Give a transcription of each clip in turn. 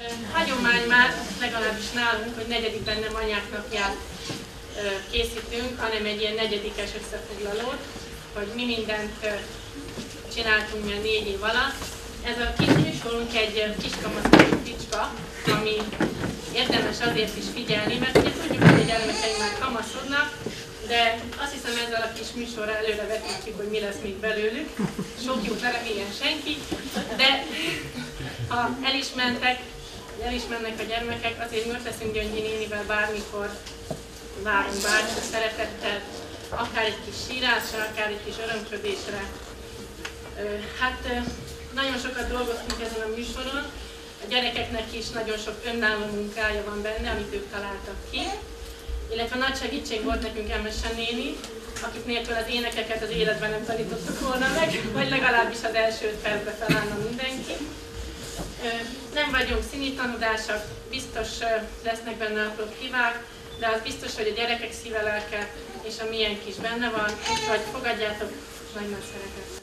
Hagyomány már, legalábbis nálunk, hogy negyedikben nem anyák napját készítünk, hanem egy ilyen negyedikes összefoglalót, hogy mi mindent csináltunk mi a 4 év alatt. Ez a kis műsorunk egy kiskamaszos picska, ami érdemes azért is figyelni, mert ugye tudjuk, hogy a gyermekeink már kamaszodnak, de azt hiszem ezzel a kis műsorral előre vetítjük, hogy mi lesz még belőlük. Sok jót reméljen senki, de ha elismernek a gyermekek, azért mi ott leszünk Gyöngyi nénivel bármikor, várunk bármikor szeretettel, akár egy kis sírásra, akár egy kis örömködésre. Hát nagyon sokat dolgoztunk ezen a műsoron, a gyerekeknek is nagyon sok önálló munkája van benne, amit ők találtak ki, illetve nagy segítség volt nekünk Emese néni, akik nélkül az énekeket az életben nem tanítottak volna meg, vagy legalábbis az első 5 percben felállna mindenki. Nem vagyunk színi tanúdásak, biztos lesznek benne apró hibák, de az biztos, hogy a gyerekek szíve, lelke és a miénk is benne van, úgyhogy fogadjátok nagy-nagy szeretettel.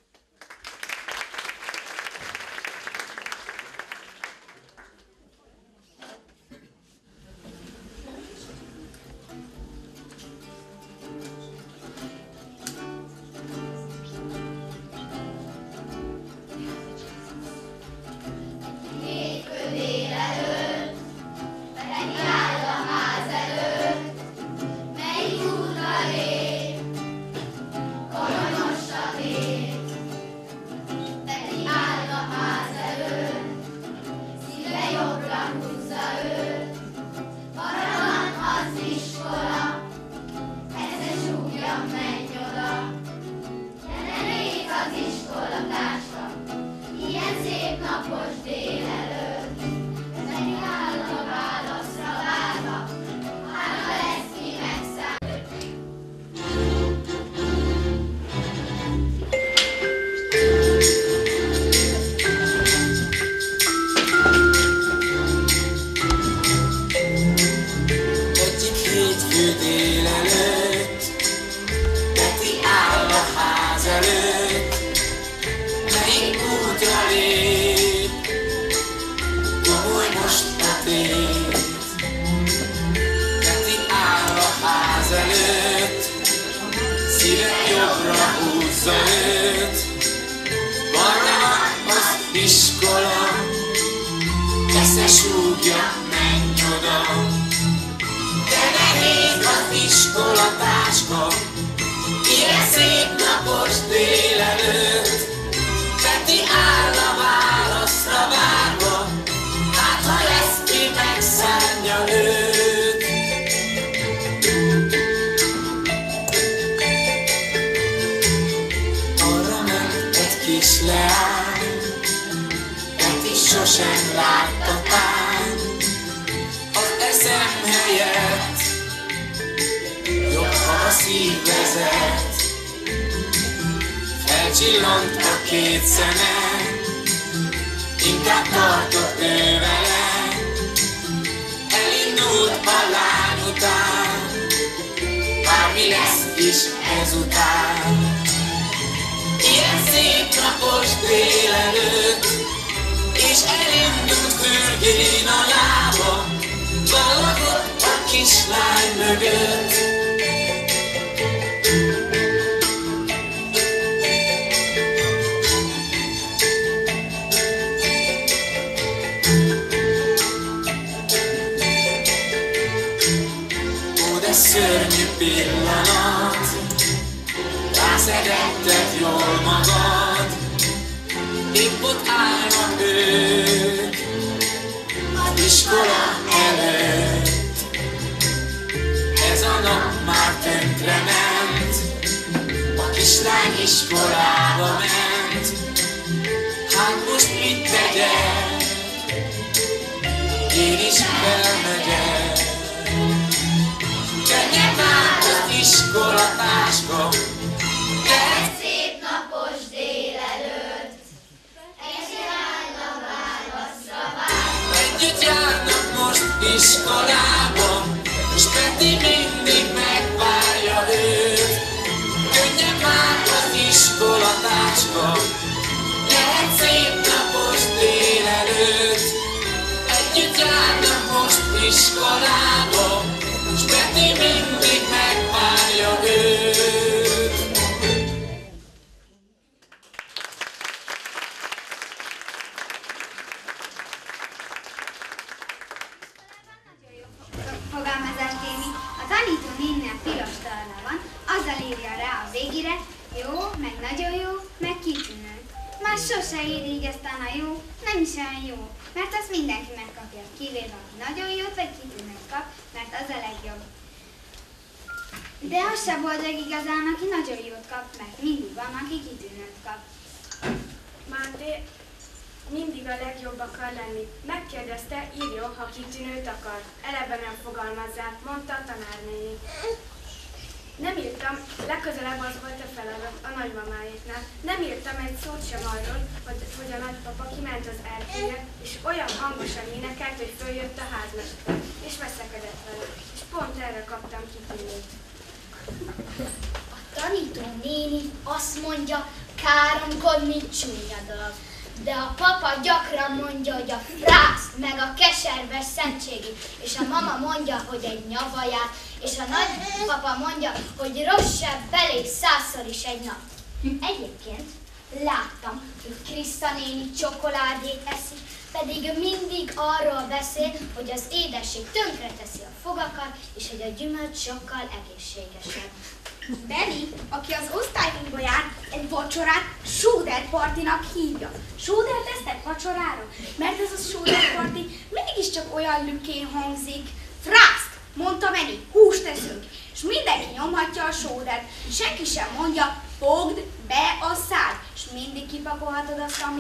Felcsillant a 2 szeme, inkább tartott ő vele, elindult a lány után, bármi lesz is ezután. Ilyen szép napos délelőtt, és elindult fürgén a lába, valakott a kislány mögött. Szörnyű pillanat, rászedetted jól magad, épp ott állnak ők az iskola előtt. Ez a nap már tönkrement, a kislány iskolába ment. Hát most mit tegyek, én is felmegyek. Könnyebb már az iskolatáska, egy szép napos délelőtt, egyáltalán a válaszra vár. Együtt járnak most iskolába, s Peti mindig megvárja őt. Könnyebb már az iskolatáska, egy szép napos délelőtt, iskolába, s Peti mindig megvárja őt. Fogalmazást írni. A tanító néninek piros talana van, azzal írja rá a végére, jó, meg nagyon jó, meg kitűnő. Már sose ír így aztán a jó, nem is olyan jó, mert azt mindenki megkapja, kivéve aki nagyon jót vagy kitűnőt kap, mert az a legjobb. De az se boldog igazán, aki nagyon jót kap, mert mindig van, aki kitűnőt kap. Máté mindig a legjobb akar lenni. Megkérdezte, írjon, ha kitűnőt akar. Eleve nem fogalmazzál, mondta a tanárnéni. Nem írtam, legközelebb az volt a feladat a nagymamáéknál. Nem írtam egy szót sem arról, hogy a nagypapa kiment az erkélyre, és olyan hangosan énekelt, hogy följött a házmester, és veszekedett vele. És pont erre kaptam kitűnőt. A tanító néni azt mondja, káromkodni csúnya dolog. De a papa gyakran mondja, hogy a frász, meg a keserves szentségi, és a mama mondja, hogy egy nyavaját, és a nagypapa mondja, hogy rosszabb belé 100-szor is egy nap. Egyébként láttam, hogy Kriszta néni csokoládét eszik, pedig mindig arról beszél, hogy az édesség tönkreteszi a fogakat, és hogy a gyümölcs sokkal egészségesebb. Benni, aki az osztályunkba jár, egy vacsorát sóderpartinak hívja. Sóder tesztek vacsorára? Mert ez a sóderparti mégiscsak olyan lükén hangzik. Frászt, mondta Benni, húst teszünk. És mindenki nyomhatja a sódert. Senki sem mondja, fogd be a szád. És mindig kipakolhatod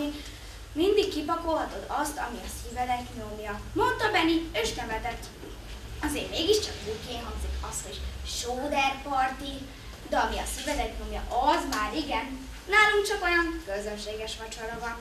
azt, ami a szívedet nyomja. Mondta Benni, és nevetett. Azért mégiscsak lükén hangzik az, hogy sóderparti, de ami a szívedet nyomja, az már igen. Nálunk csak olyan közönséges vacsora van.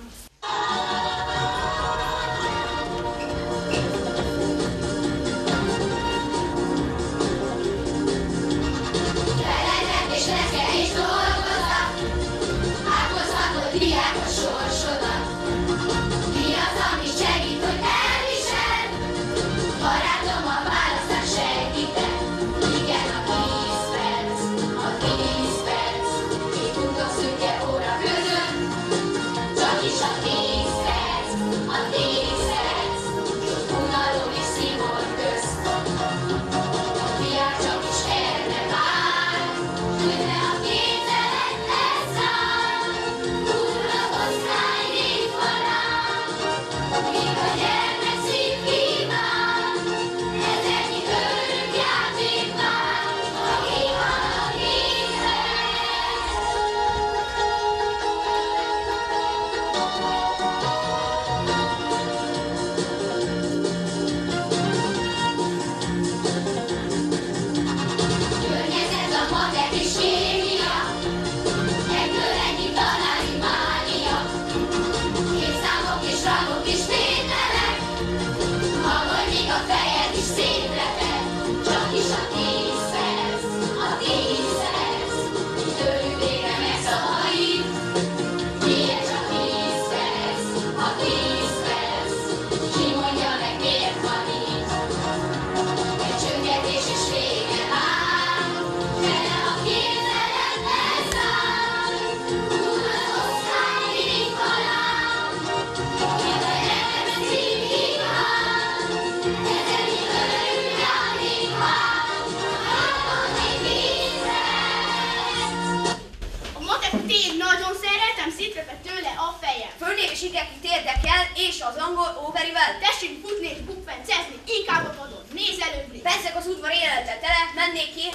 Felejtek és neked is dolgoznak, áldozhatod diákos sorsodat. Mi az, ami segít, hogy elvisel? Barátom, a választás segítek. Igen, a 10 perc, a 10 perc. Kifutok szürke óra között, csak is a 10 perc, a 10 perc. Sok unalom és szívor közt. A diák csak is erre vár, hogy ne a képzelet leszáll. Túl az osztálynév halál, míg a gyermek szív kíván. Ezernyi örök játék vár, aki van a 10 Környezet a matek és kémia, egyből ennyi tanári mánia. Képszámok és rangok és tételek, hallgass, míg a fejed is szétreped. Csak is a 10 perc, a 10 perc, tőlük végre megszabadít. Miért csak 10 perc, a 10 perc, ki mondja meg, miért van így? Egy csöngetés és vége vár, benne a képzelet leszáll. Túl az osztálynév halál, míg a gyermek szív kíván. Ezernyi örök játék vár, abban még 10 perc. A matek tér nagyon szeretem, szétreped tőle a fejem. Földnél is itt érdekel, és az angol óverivel. Tessék futni és bukfencezni, inkább a padon, nézz előbbre. Perszek az udvar életet tele, mennék ki.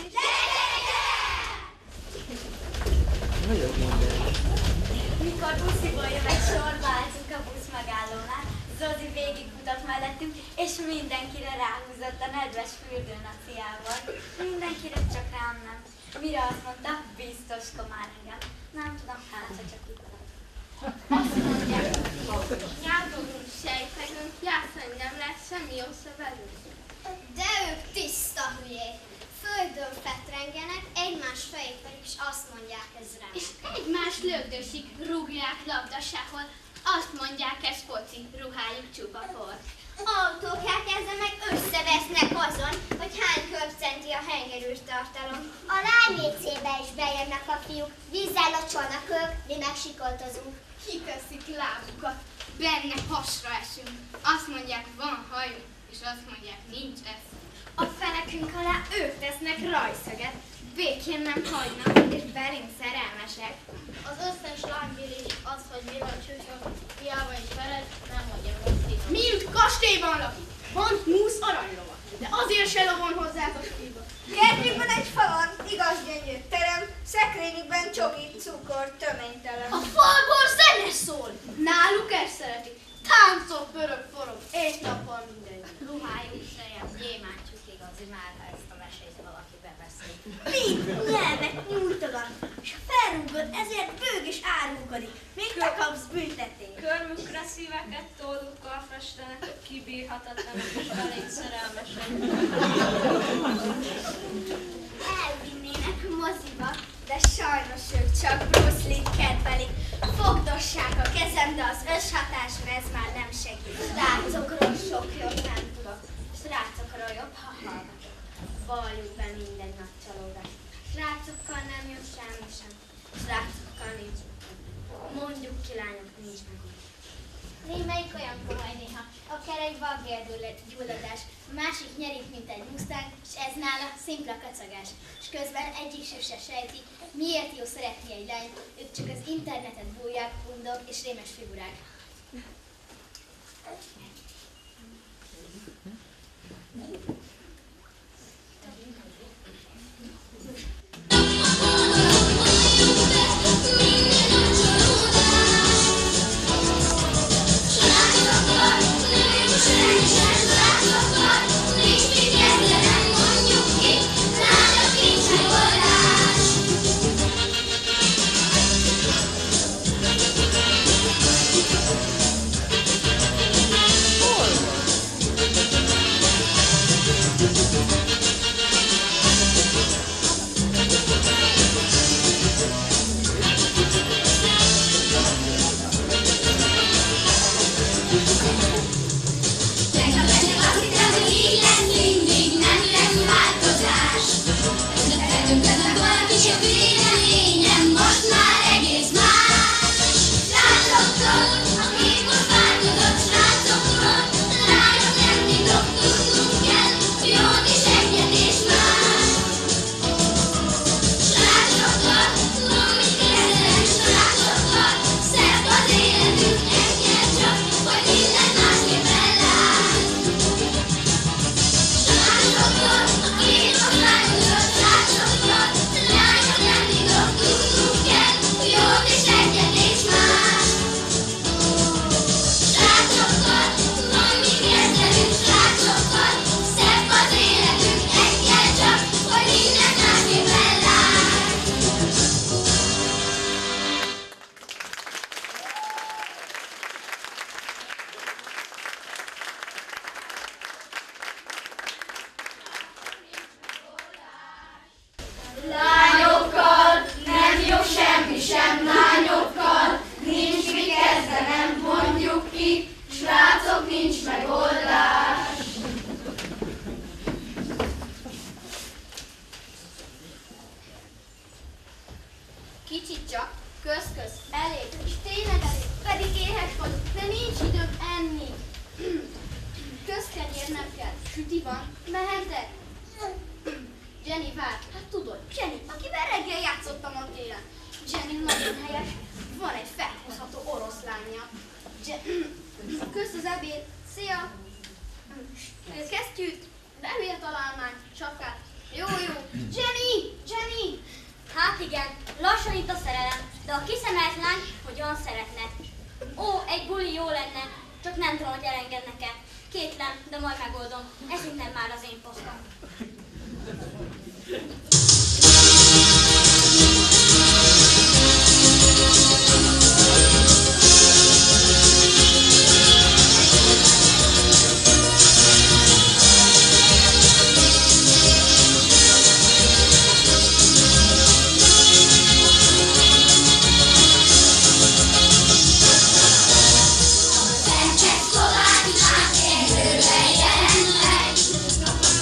Mikor busziból jövök, sorba álltunk a busz megállónál. Zozi végigmutat mellettünk, és mindenkire ráhúzott a nedves fürdőnaciával. Mindenkire, csak rám nem. Mire azt mondta, biztos komár engem. Nem tudom, hát, ha csak itt van. Azt mondják, nyárdogunk, sejtegünk, játszani nem lesz semmi jó se velünk. De ők tiszta hülyék. Földön fetrengenek, egymás fejét pedig is azt mondják, ez rá. És egymás lögdösik, rúgják labda sehol. Azt mondják, ez foci, ruhájuk csupa por. Autókják ezzel meg összevesz meg azon, hogy hány köbcenti a hengerős tartalom. A lány WC-be is bejönnek a fiúk, vízzel locsolnak ők, mi meg sikoltozunk. Kiteszik lábukat, benne hasra esünk. Azt mondják, van hajunk, és azt mondják, nincs ez. A fenekünk alá ők tesznek rajszöget, békén nem hagynak, és belénk szerelmesek. Az összes lángbéli az, hogy mi van csúcsok, hiába is veled, nem mondja meg. Mint kastélyban lakik, van 20 aranylova, de azért se lovon hozzátok hívva. Kertjükben egy fa van, igaz gyönyörű terem, szekrényükben csoki, cukor, töménytelen. A falból zene szól! Náluk ezt szeretik, táncok, pörög, forog, Éjnappal mindegy. Ruhájuk sejem, gyémántjuk igazi már, ha ezt a mesét valaki bebeszél. mind nyelvet nyújtogat, és ha felrúgod, ezért bőg és árulkodik, még te kapsz büntetést. Körmükre szíveket tollukkal festenek, kibírhatatlanak és elég szerelmesek. Elvinnének moziba, de sajnos ők csak Bruce Lee-t kedvelik. Fogdossák a kezem, de az összhatásra ez már nem segít. Srácokról sok jobb nem tudok. Srácokról jobb, ha hallgatok. Valljuk be minden nagy csalódás. Srácokkal nem jön semmi sem. Srácokkal nincs. Mondjuk ki lányok, nincs meg. Némelyik olyan kohaj néha, a kerej vaggérgyulladás, a másik nyerik, mint egy musztáng, és ez nála szimpla kacagás. És közben egyik se sejti, miért jó szeretni egy lányt, ők csak az internetet bújják, undok és rémes figurák. Kicsit csak, köz-köz, elég, és tényleg elég, pedig éhes vagyok, de nincs időm enni. Közkenyér nem kell, süti van, mehetek? Jenny vár, hát tudod, Jenny, akivel reggel játszottam a télen. Jenny nagyon helyes, van egy felhozható oroszlánja. Kösz az ebéd, szia! Kesztyűt, bevél találmány, sapkát. Jó, jó. Jenny! Jenny! Hát igen, lassan itt a szerelem, de a kiszemelt lány hogyan szeretne. Ó, egy buli jó lenne, csak nem tudom, hogy elengednek-e. Kétlem, de majd megoldom. Ez innen már az én posztom. Szent Csehszlovákiák erővel jelenleg,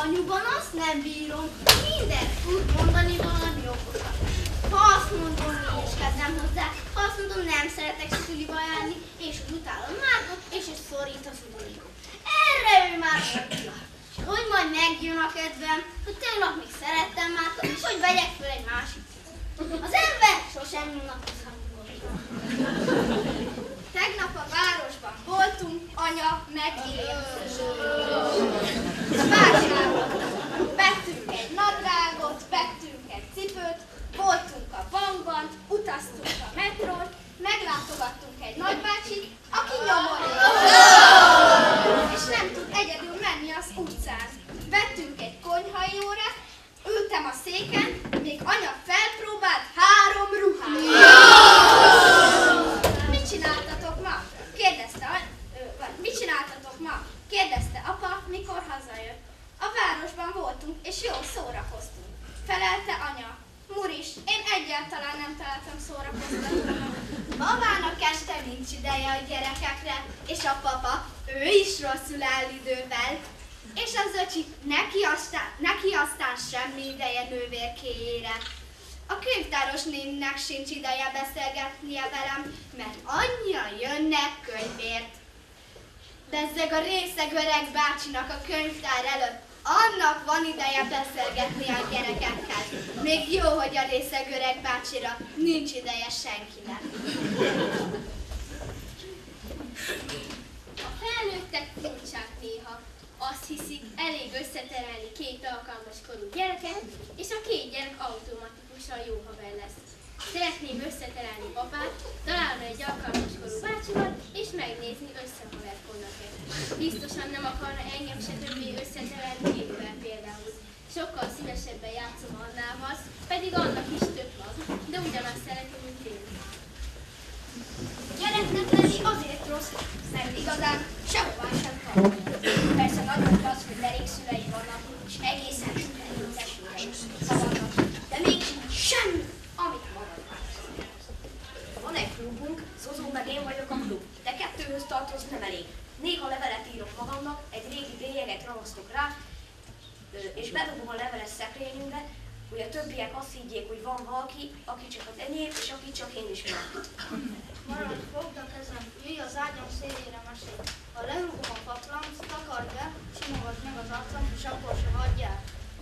anyuban azt nem bírom, minden tud mondani valami okosat. Ha azt mondom, én is kezdem hozzá, ha azt mondom, nem szeretek suliba járni, és hogy utálom Márkot, és hogy szorít a suliba. Erre ő már mondja. És hogy majd megjön a kedvem, hogy tegnap még szerettem Márkot, és hogy vegyek föl egy másik. Az ember sosem unatkozhat. Tegnap a városban voltunk, anya megírja. Vásároltunk. Vettünk egy nadrágot, vettünk egy cipőt, voltunk a bankban, utaztunk a metrón, meglátogattunk egy nagybácsit, aki nyomorult. És nem tud egyedül menni az utcán. Vettünk egy konyhai órát, ültem a széken, még anya felpróbált 3 ruhát. Mit csináltatok ma? Kérdezte apa, mikor hazajött. A városban voltunk, és jól szórakoztunk. Felelte anya. Muris, én egyáltalán nem találtam szórakoztatónak. Mamának este nincs ideje a gyerekekre, és a papa, ő is rosszul áll idővel. És az öcsi, neki aztán semmi ideje nővérkéjére. A könyvtáros néninek sincs ideje beszélgetnie velem, mert annyian jönnek könyvért. Bezzeg a részeg öreg bácsinak a könyvtár előtt, annak van ideje beszélgetni a gyerekekkel. Még jó, hogy a részeg öreg bácsira nincs ideje senkinek. A felnőttek furcsák néha. Azt hiszik, elég összeterelni 2 alkalmas korú gyereket, és a 2 gyerek automatikusan jó haver lesz. Szeretném összeterelni papát, találni egy alkalmas korú bácsival, és megnézni, összehaverkodnak-e. Biztosan nem akarna engem se többé összeterelni Kékvel például. Sokkal szívesebben játszom Annával, pedig annak is több van, de ugyanazt szereti, mint én. Gyereknek lenni azért rossz, mert igazán sehová sem tart. Persze nagyon az, hogy derék szülei vannak, és egészen szuperül testvérei, ha vannak, de mégis semmi, amit maradnak. Van egy klubunk, Zozó meg én vagyok a klub, de 2-höz tartozni nem elég. Néha levelet írok magamnak, egy régi bélyeget ragasztok rá, és bedobom a leveles szekrényünkbe, hogy a többiek azt higgyék, hogy van valaki, aki csak az enyém, és aki csak én ismerem. Maradj, fogd a kezem, ülj az ágyam szélére mesél. Ha lerúgom a patlant, takard be, simogass meg az arcam, és akkor se hagyjál.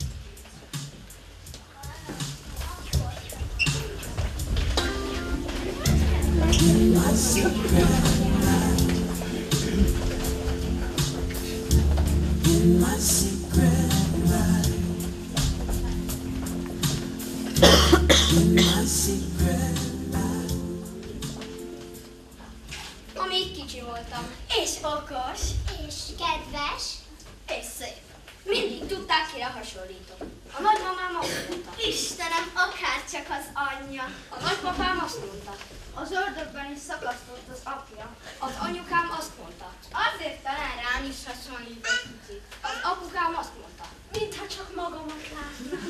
Amíg kicsi voltam. És okos, és kedves, És szép. Mindig tudták, kire hasonlítok. A nagymamám azt mondta. Istenem, akárcsak az anyja. A nagypapám azt mondta. Az ördögben is szakasztott az apja. Az anyukám azt mondta. Azért talán rám is hasonlít egy kicsit. Az apukám azt mondta. Mintha csak magamat látnám.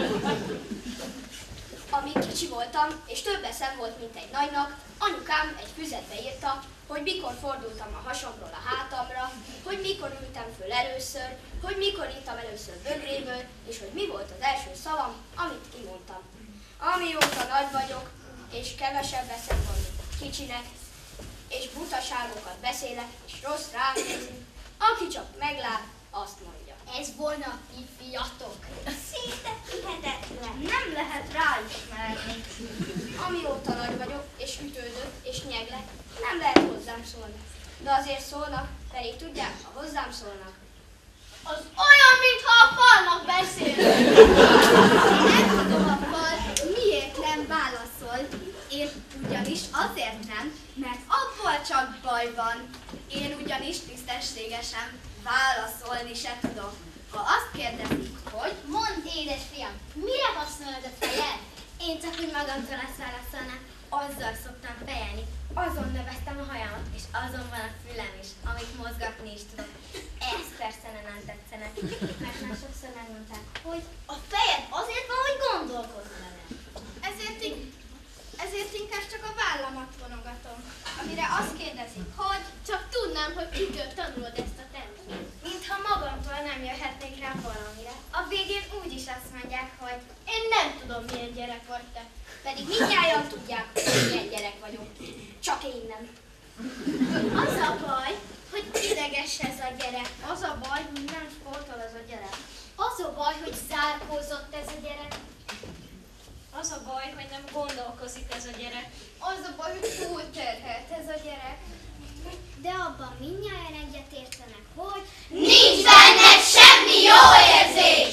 Amíg kicsi voltam, és több eszem volt, mint egy nagynak, anyukám egy füzetbe írta, hogy mikor fordultam a hasomról a hátamra, hogy mikor ültem föl először, hogy mikor ittam először bögréből, és hogy mi volt az első szavam, amit kimondtam. Amióta nagy vagyok, és kevesebb eszem van, mint kicsinek, és butaságokat beszélek, és rossz rám nézni, aki csak meglát, azt mondja. Ez volna a ti fiatok. Szinte hihetetlen. Nem lehet ráismerni. Amióta nagy vagyok, és ütődök, és nyeglek, nem lehet hozzám szólni. De azért szólnak, pedig tudják, ha hozzám szólnak. Az olyan, mintha a falnak beszél. Nem tudom a fal, miért nem válaszol. Én ugyanis azért nem, mert abból csak baj van. Én ugyanis tisztességesen válaszolni se tudom. Ha azt kérdezik, hogy... Mondd, édesfiam, mire használod a fejed? Én csak úgy magamtól ezt válaszolnám. Azzal szoktam fejelni. Azon növesztem a hajamat, és azon van a fülem is, amit mozgatni is tudok. Ez persze nem tetszene, mert már sokszor megmondták, hogy a fejed azért van, hogy gondolkozz vele. Ezért inkább csak a vállamat vonogatom, amire azt kérdezik, hogy... Csak tudnám, hogy kitől tanulod ezt a tempót. Mintha magamtól nem jöhetnék rá valamire. tudom, milyen gyerek vagy te. Pedig mindjárt tudják, hogy milyen gyerek vagyok. Csak én nem. Az a baj, hogy ideges ez a gyerek. Az a baj, hogy nem sportol ez a gyerek. Az a baj, hogy zárkózott ez a gyerek. Az a baj, hogy nem gondolkozik ez a gyerek. Az a baj, hogy túlterhelt ez a gyerek. De abban mindnyájan egyetértenek, hogy Nincs benned semmi jó érzés!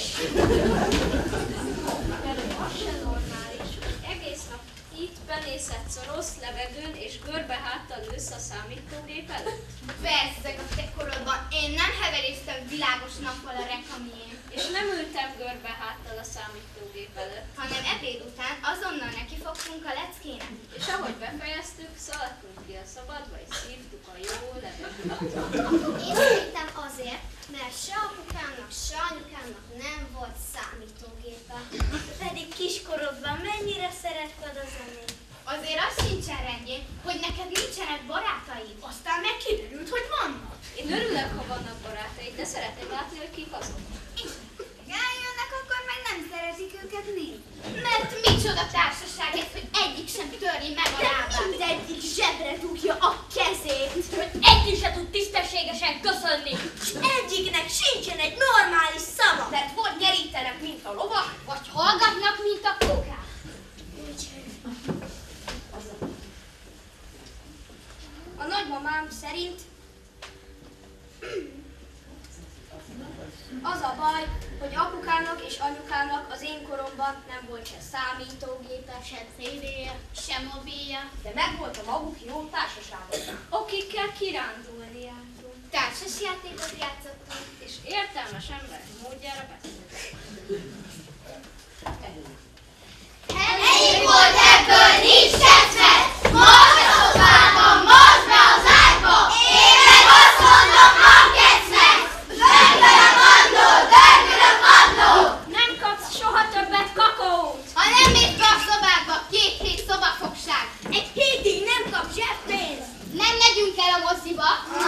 Pedig az se normális, hogy egész nap itt penészetsz a rossz levegőn és görbe háttal ülsz a számítógép előtt. persze, a te korodban én nem heveréztem világos nappal a rekamién, És nem ültem görbe háttal a számítógép előtt. hanem ebéd után azonnal nekifogtunk a leckének. És ahogy befejeztük, szaladtunk ki a szabadba és szívtuk a jó levegőt. Én szerintem azért, mert se apukámnak, se anyukámnak nem volt számítógépe. Pedig kiskorodban mennyire szeretted a zenét? Azért az sincsen rendjén, hogy neked nincsenek barátaid. Aztán meg kiderült, hogy vannak. Én örülök, ha vannak barátaid, de szeretném látni, hogy kik azok. Eljönnek, akkor meg nem szeretik őket nézni. Mert micsoda társaság ez, hogy egyik sem törni meg a lábát. De egyik zsebre dugja a kezét. Hogy egyik se tud tisztességesen köszönni. Egyiknek sincsen egy normális szava. Mert vagy nyerítenek, mint a lovak, vagy hallgatnak, mint a kukák. A nagymamám szerint az a baj, hogy apukának és anyukának az én koromban nem volt se számítógépe, Se CD-je, se mobilja. de megvolt a maguk jó társasága. Akikkel kirándulni jártunk. Társasjátékot játszottunk. És értelmes emberi módjára beszéltünk. Ennyi volt ebből, nincs tetszett! Most a szobában, most be az ágyba! Én meg azt mondom, van kedved! Döngölöm andó, döngölöm andó! Nem kapsz soha többet kakaót! Ha nem mész be a szobádba, 2 hét szobafogság. Egy hétig nem kap zseppénzt! Nem megyünk el a moziba.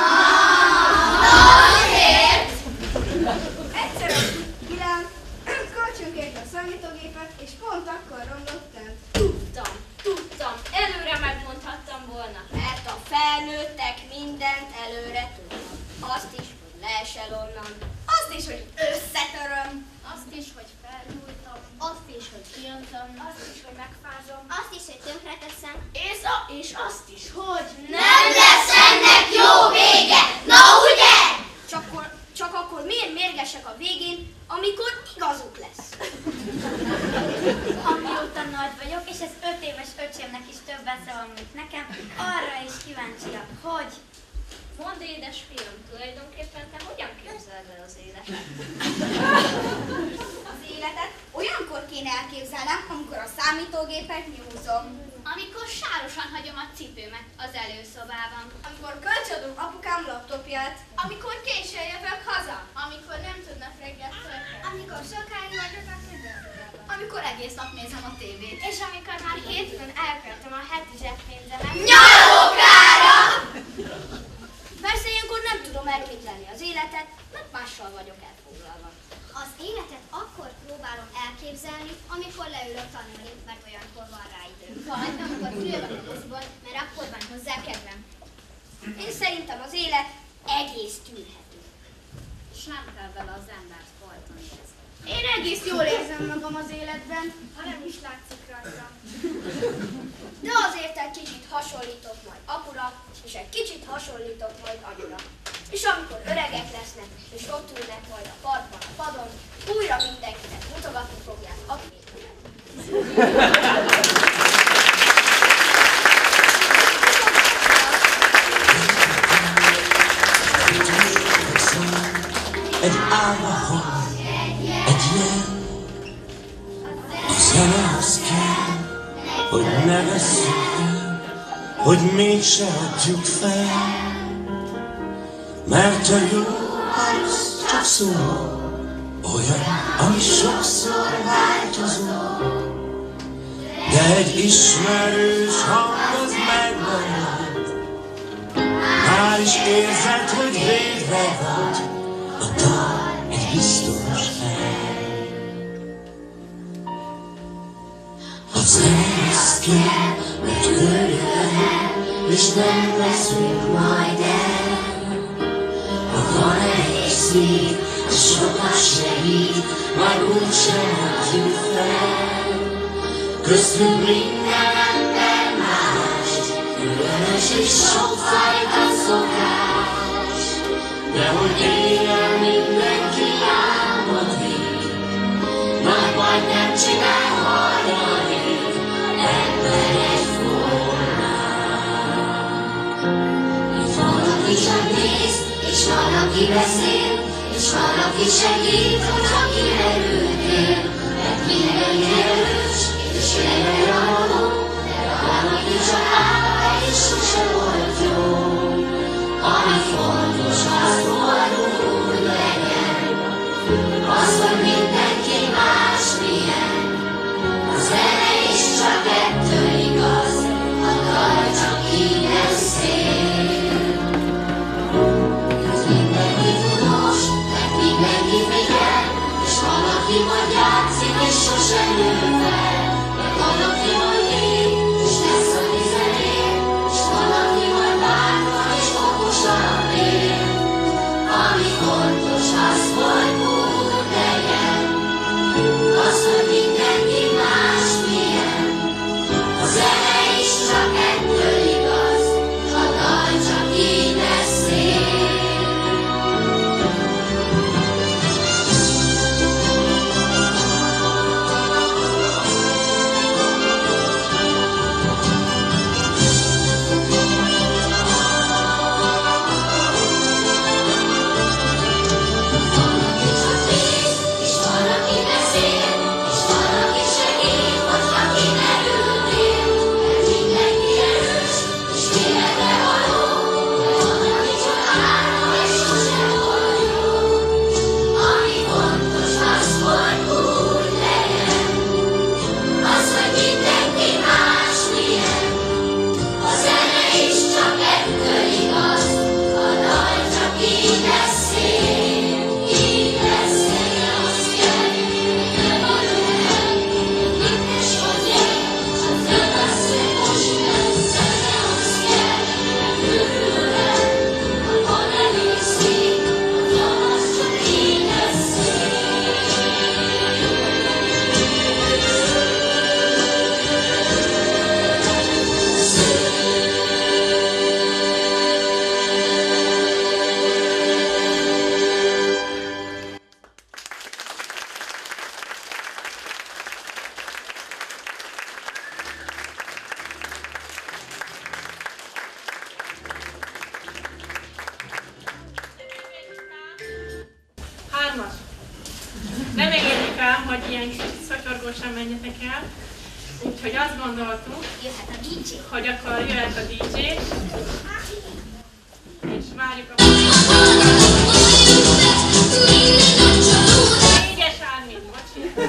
Azért! Egyszer a Gilán kölcsönkért a számítógépet, és pont akkor romlott el. Tudtam, előre megmondhattam volna. Mert a felnőttek mindent előre tudnak. Azt is, hogy leesel onnan. Azt is, hogy összetöröm. Azt is, hogy felgyújtom. Azt is, hogy kijöntöm. Azt is, hogy megfázom. Azt is, hogy tönkreteszem. És azt is, hogy Nem lesz ennek jó vége! Na ugye? Csak akkor miért mérgesek a végén, amikor igazuk lesz? Amióta nagy vagyok, és ez 5 éves öcsémnek is több esze van, mint nekem, arra is kíváncsiak, hogy... Mondd, édesfiam, tulajdonképpen te hogyan képzeled el az életet? Az életet olyankor kéne elképzelnem, amikor a számítógépet nyúzom. Amikor sárosan hagyom a cipőmet az előszobában. Amikor kölcsönadom apukám laptopját. Amikor későn jövök haza. Amikor nem tudnak reggel tölteni. Amikor sokáig vagyok a tüdőrben. Amikor egész nap nézem a tévét. És amikor már hétfőn elköltöm a heti zseppénzemet. Nyalókára! Persze ilyenkor nem tudom elképzelni az életet, mert mással vagyok elfoglalva. Az életet akkor próbálom elképzelni, amikor leülök tanulni, mert olyankor van rá időm. Vagy amikor ülök a moziban, mert akkor van hozzá kedvem. Én szerintem az élet egész tűrhető. És nem kell vele az embert folytani ezt. Én egész jól érzem magam az életben, Ha nem is látszik rajta. de azért egy kicsit hasonlítok majd apura, és egy kicsit hasonlítok majd anyura. És amikor öregek lesznek, és ott ülnek majd a parkban a padon, újra mindenkinek mutogatni fogják a képüket. Egy álma, egy jel, a zene az kell, hogy ne vesszük el, hogy mégse adjuk fel. Mert a jó az csak szó, olyan, ami sokszor változó. De egy ismerős hang az megmarad, már is érzed, hogy végre vagy a dal egy biztos hely. kell, mert küldjük el, és nem veszünk majd el. Ha van egy szív, sokat segít, majd úgysem adjuk fel. Köztünk minden ember más, különös és sokfajta szokás. De hogy éjjel mindenki álmodik, nagy bajt nem csinál hajnalig, ember egyformán. Itt van, aki csak néz, és van, aki beszél, és van, aki segít, hogyha kimerültél. Mert minden erős, és minden ragadó, de van, aki csak áll, és sose volt jó. Ami fontos, az boldog úgy legyen, az, hogy mindenki másmilyen. A zene is csak ettől igaz, a dal csak így szél. Mindenki tudós, mert mindenki figyel, és van, aki majd játszik, és sose nő fel. Mert van, aki majd él, és lesz a tizenél, és van, aki majd bátran és okosan él. Ami fontos, az, hogy úgy legyen, az, hogy mindenki másmilyen. A zene is csak ettől igaz, a dal csak így beszél. Nem engedjük el, hogy ilyen szatyorgósan menjetek el. Úgyhogy azt gondoltuk, hogy akkor jöhet a DJ, és várjuk a... Négyes Ármin, bocsi!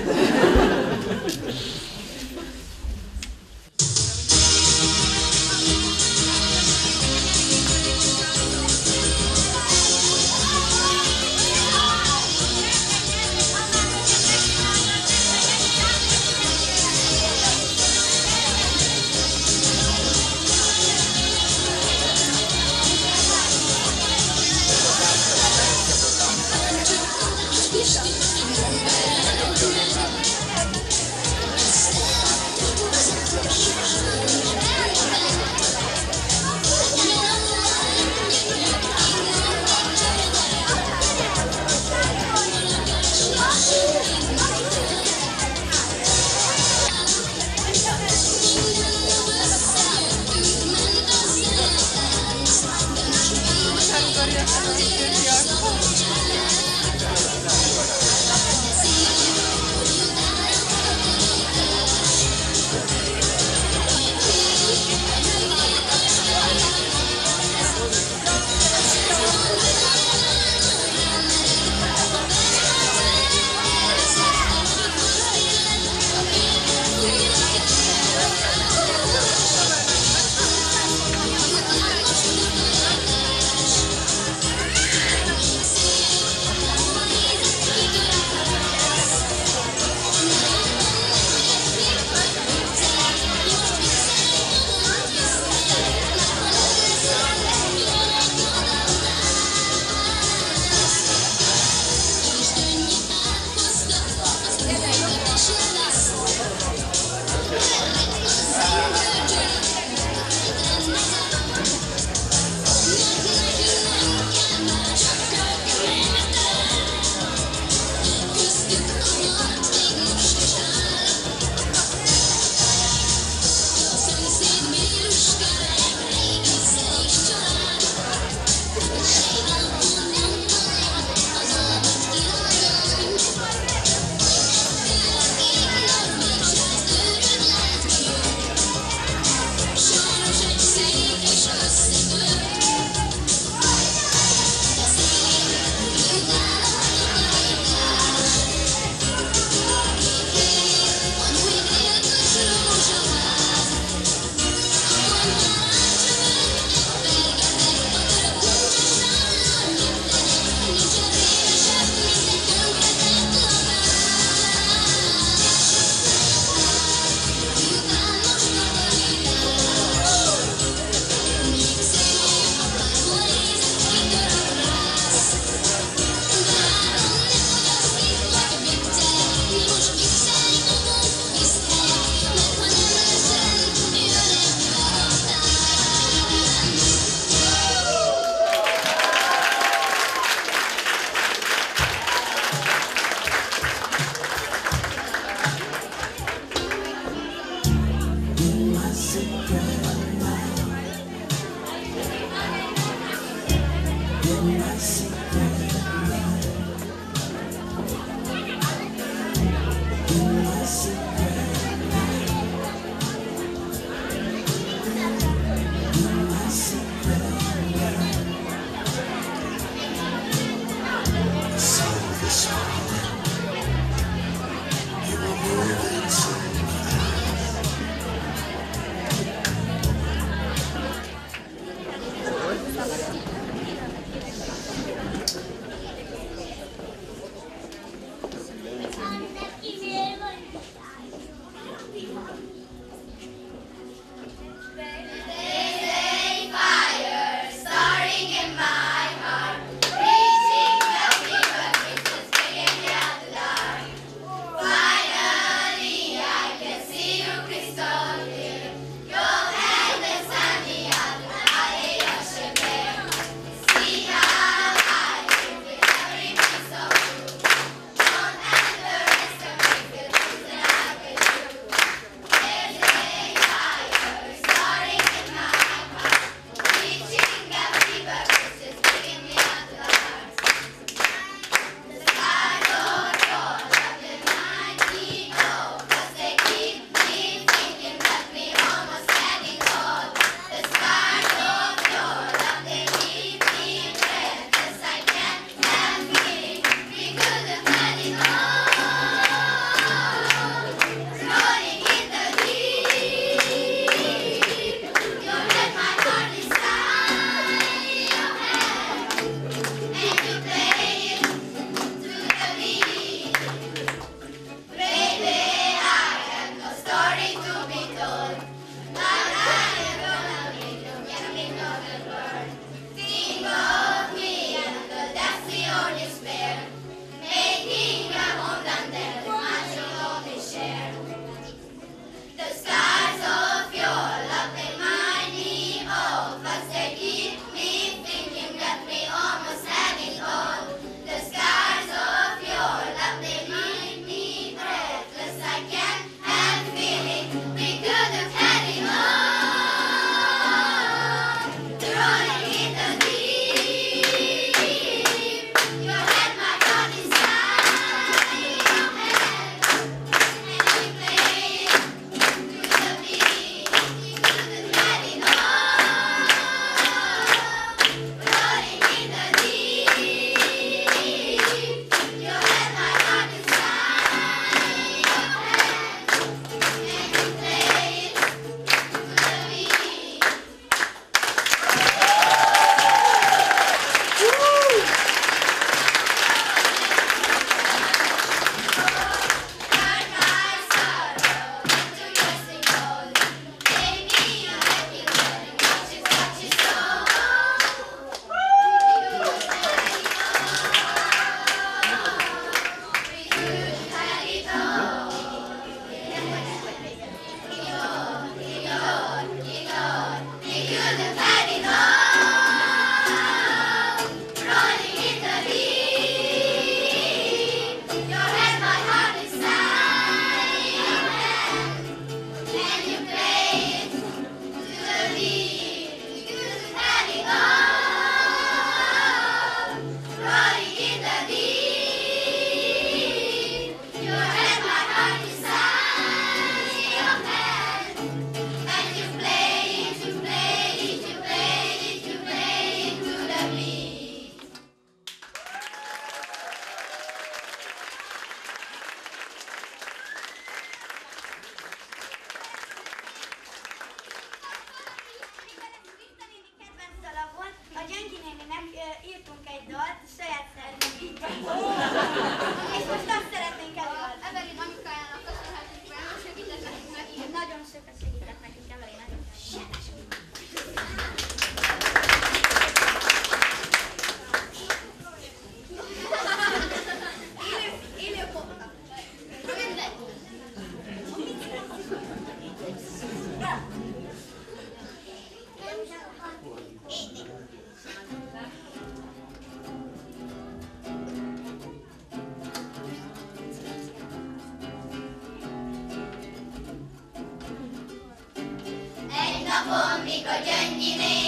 Napon, mikor Gyöngyi néni